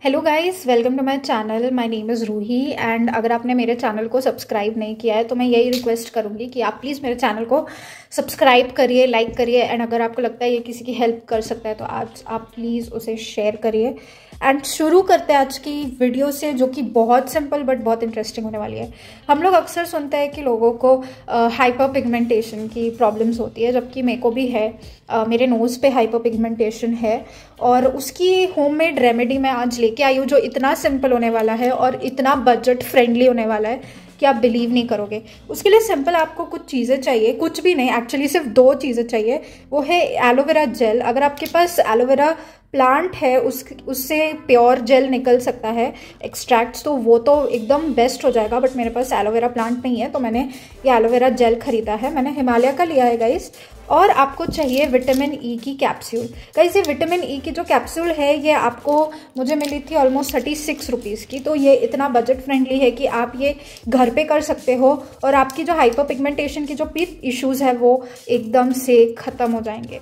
Hello guys, welcome to my channel. My name is Ruhi and अगर आपने मेरे channel को सब्सक्राइब नहीं किया है तो मैं यही रिक्वेस्ट करूंगी कि आप प्लीज़ मेरे चैनल को सब्सक्राइब करिए, लाइक करिए एंड अगर आपको लगता है ये किसी की हेल्प कर सकता है तो आज आप प्लीज़ उसे शेयर करिए। एंड शुरू करते हैं आज की वीडियो से, जो कि बहुत सिंपल बट बहुत इंटरेस्टिंग होने वाली है। हम लोग अक्सर सुनते हैं कि लोगों को हाइपर पिगमेंटेशन की प्रॉब्लम्स होती है, जबकि मेरे को भी है। मेरे नोज़ पे हाइपर पिगमेंटेशन है और उसकी होममेड रेमेडी मैं आज लेके आई हूँ, जो इतना सिंपल होने वाला है और इतना बजट फ्रेंडली होने वाला है कि आप बिलीव नहीं करोगे। उसके लिए सिंपल आपको कुछ चीज़ें चाहिए, कुछ भी नहीं, एक्चुअली सिर्फ 2 चीज़ें चाहिए। वो है एलोवेरा जेल। अगर आपके पास एलोवेरा प्लांट है उससे प्योर जेल निकल सकता है, एक्सट्रैक्ट्स, तो वो तो एकदम बेस्ट हो जाएगा। बट मेरे पास एलोवेरा प्लांट नहीं है तो मैंने ये एलोवेरा जेल खरीदा है। मैंने हिमालय का लिया है गाइस। और आपको चाहिए विटामिन ई की कैप्सूल। गाइस ये विटामिन ई की जो कैप्सूल है ये आपको मुझे मिली थी ऑलमोस्ट 36 रुपीज़ की। तो ये इतना बजट फ्रेंडली है कि आप ये घर पे कर सकते हो और आपकी जो हाइपर पिगमेंटेशन की जो भी इश्यूज़ है वो एकदम से ख़त्म हो जाएंगे।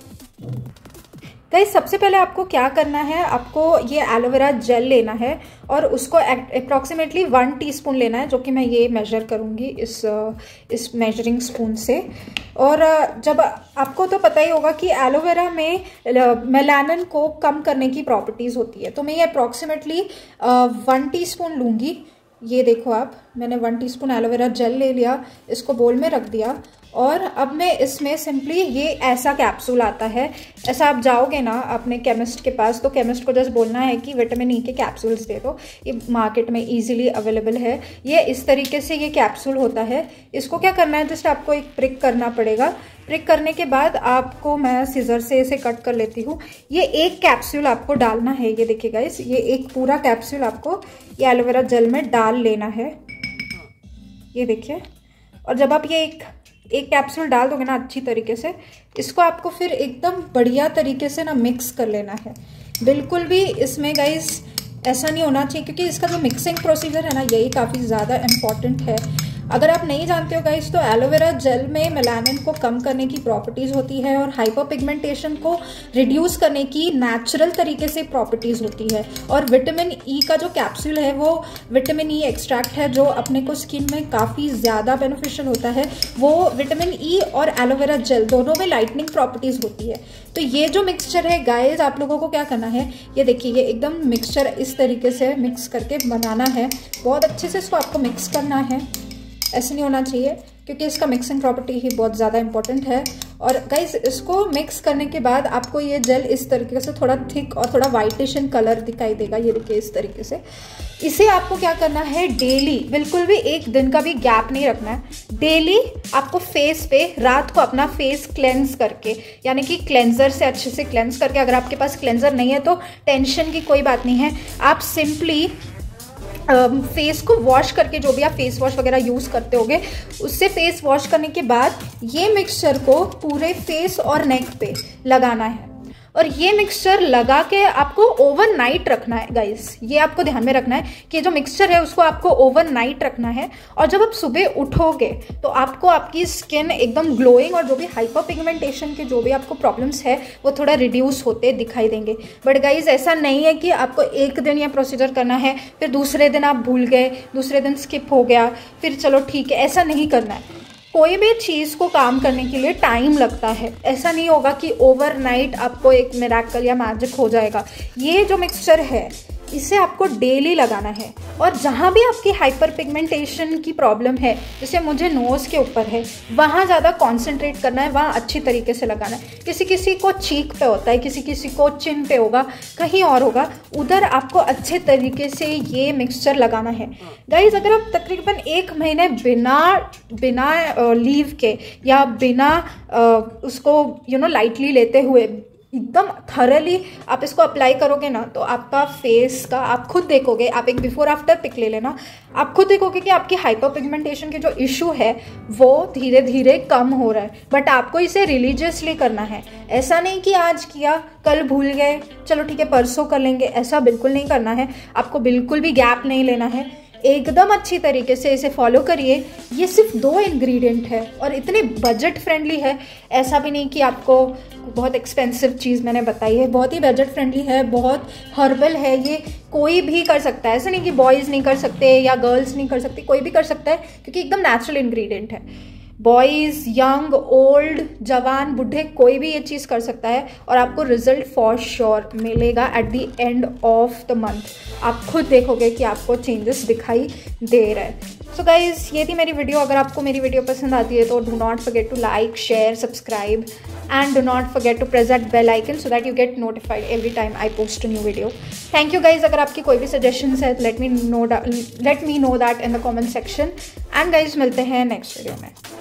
गाइस सबसे पहले आपको क्या करना है, आपको ये एलोवेरा जेल लेना है और उसको अप्रॉक्सीमेटली 1 टीस्पून लेना है, जो कि मैं ये मेजर करूँगी इस मेजरिंग स्पून से। और जब आपको तो पता ही होगा कि एलोवेरा में मेलानिन को कम करने की प्रॉपर्टीज़ होती है, तो मैं ये अप्रॉक्सीमेटली 1 टीस्पून लूँगी। ये देखो आप, मैंने 1 टीस्पून एलोवेरा जेल ले लिया, इसको बोल में रख दिया। और अब मैं इसमें सिंपली ये ऐसा कैप्सूल आता है, ऐसा आप जाओगे ना अपने केमिस्ट के पास तो केमिस्ट को जस्ट बोलना है कि विटामिन ई के कैप्सूल्स दे दो। ये मार्केट में इजीली अवेलेबल है। ये इस तरीके से ये कैप्सूल होता है। इसको क्या करना है, जस्ट आपको एक प्रिक करना पड़ेगा। प्रिक करने के बाद आपको, मैं सीजर से इसे कट कर लेती हूँ। ये एक कैप्सूल आपको डालना है। ये देखिए गाइस, ये एक पूरा कैप्सूल आपको ये एलोवेरा जेल में डाल लेना है। ये देखिए, और जब आप ये एक कैप्सूल डाल दोगे ना अच्छी तरीके से, इसको आपको फिर एकदम बढ़िया तरीके से ना मिक्स कर लेना है। बिल्कुल भी इसमें गाइस ऐसा नहीं होना चाहिए, क्योंकि इसका जो मिक्सिंग प्रोसीजर है ना यही काफ़ी ज़्यादा इम्पॉर्टेंट है। अगर आप नहीं जानते हो गाइस तो एलोवेरा जेल में मेलानिन को कम करने की प्रॉपर्टीज़ होती है और हाइपर पिगमेंटेशन को रिड्यूस करने की नेचुरल तरीके से प्रॉपर्टीज़ होती है। और विटामिन ई का जो कैप्सूल है वो विटामिन ई एक्सट्रैक्ट है, जो अपने को स्किन में काफ़ी ज़्यादा बेनिफिशियल होता है। वो विटामिन ई और एलोवेरा जेल दोनों में लाइटनिंग प्रॉपर्टीज़ होती है। तो ये जो मिक्सचर है गाइस, आप लोगों को क्या करना है, ये देखिए, ये एकदम मिक्सचर इस तरीके से मिक्स करके बनाना है। बहुत अच्छे से इसको आपको मिक्स करना है, ऐसे नहीं होना चाहिए, क्योंकि इसका मिक्सिंग प्रॉपर्टी ही बहुत ज़्यादा इंपॉर्टेंट है। और गाइस इसको मिक्स करने के बाद आपको ये जेल इस तरीके से थोड़ा थिक और थोड़ा वाइटिश इन कलर दिखाई देगा। ये देखिए इस तरीके से। इसे आपको क्या करना है, डेली, बिल्कुल भी एक दिन का भी गैप नहीं रखना है। डेली आपको फेस पे रात को अपना फेस क्लेंस करके, यानी कि क्लेंजर से अच्छे से क्लेंस करके, अगर आपके पास क्लेंजर नहीं है तो टेंशन की कोई बात नहीं है, आप सिंपली फेस को वॉश करके, जो भी आप फेस वॉश वगैरह यूज़ करते होगे उससे फेस वॉश करने के बाद ये मिक्सचर को पूरे फेस और नेक पे लगाना है। और ये मिक्सचर लगा के आपको ओवरनाइट रखना है गाइस। ये आपको ध्यान में रखना है कि जो मिक्सचर है उसको आपको ओवरनाइट रखना है। और जब आप सुबह उठोगे तो आपको आपकी स्किन एकदम ग्लोइंग और जो भी हाइपर पिगमेंटेशन के जो भी आपको प्रॉब्लम्स है वो थोड़ा रिड्यूस होते दिखाई देंगे। बट गाइस ऐसा नहीं है कि आपको एक दिन ये प्रोसीजर करना है, फिर दूसरे दिन आप भूल गए, दूसरे दिन स्किप हो गया, फिर चलो ठीक है, ऐसा नहीं करना है। कोई भी चीज़ को काम करने के लिए टाइम लगता है। ऐसा नहीं होगा कि ओवरनाइट आपको एक मिरेकल या मैजिक हो जाएगा। ये जो मिक्सचर है इसे आपको डेली लगाना है। और जहाँ भी आपकी हाइपर पिगमेंटेशन की प्रॉब्लम है, जैसे मुझे नोज़ के ऊपर है, वहाँ ज़्यादा कंसंट्रेट करना है, वहाँ अच्छी तरीके से लगाना है। किसी किसी को चीक पे होता है, किसी किसी को चिन पे होगा, कहीं और होगा, उधर आपको अच्छे तरीके से ये मिक्सचर लगाना है। गाइज अगर आप तकरीबन 1 महीने बिना लीव के या बिना उसको लाइटली लेते हुए एकदम थरली आप इसको अप्लाई करोगे ना, तो आपका फेस का, आप खुद देखोगे, आप एक बिफोर आफ्टर पिक ले लेना, आप खुद देखोगे कि आपकी हाइपर पिगमेंटेशन के जो इशू है वो धीरे धीरे कम हो रहा है। बट आपको इसे रिलीजियसली करना है। ऐसा नहीं कि आज किया कल भूल गए, चलो ठीक है परसों कर लेंगे, ऐसा बिल्कुल नहीं करना है। आपको बिल्कुल भी गैप नहीं लेना है। एकदम अच्छी तरीके से इसे फॉलो करिए। ये सिर्फ 2 इंग्रेडिएंट है और इतने बजट फ्रेंडली है, ऐसा भी नहीं कि आपको बहुत एक्सपेंसिव चीज़ मैंने बताई है, बहुत ही बजट फ्रेंडली है, बहुत हर्बल है। ये कोई भी कर सकता है, ऐसा नहीं कि बॉयज़ नहीं कर सकते या गर्ल्स नहीं कर सकती, कोई भी कर सकता है क्योंकि एकदम नेचुरल इंग्रेडिएंट है। बॉयज़, यंग, ओल्ड, जवान, बूढ़े, कोई भी ये चीज़ कर सकता है और आपको रिजल्ट फॉर श्योर मिलेगा at the end of the month. आप खुद देखोगे कि आपको चेंजेस दिखाई दे रहा है। सो गाइज़, ये थी मेरी वीडियो। अगर आपको मेरी वीडियो पसंद आती है तो do not forget to like, share, subscribe and do not forget to press that bell icon so that you get notified every time I post a new video. Thank you guys. अगर आपकी कोई भी suggestions है let me know that in the comment section. And guys, मिलते हैं next video में।